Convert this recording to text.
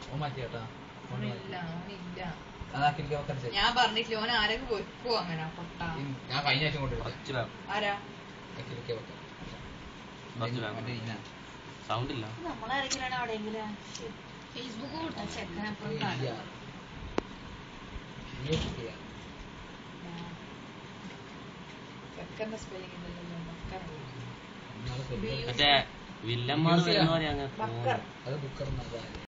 മാറ്റിയാട്ടാ ഞാൻ പറഞ്ഞിട്ടില്ല ഓൻ ആരെങ്കിലും വെക്കുവോ അങ്ങനെ പൊട്ടാ. ഞാൻ കഴിഞ്ഞ ആഴ്ച കൊണ്ടുവരും. ആരാ സൗണ്ട് ഇല്ല. നമ്മളാരെങ്കിലും അവിടെയെങ്കിലും ഫേസ്ബുക്ക് കൂട്ടാ ചെക്കനപ്പുറം ചെക്കന്റെ സ്പെല്ലിംഗ് മറ്റേ വില്ലന്മാർ വരുന്ന പറയാ. അത് ബുക്കർ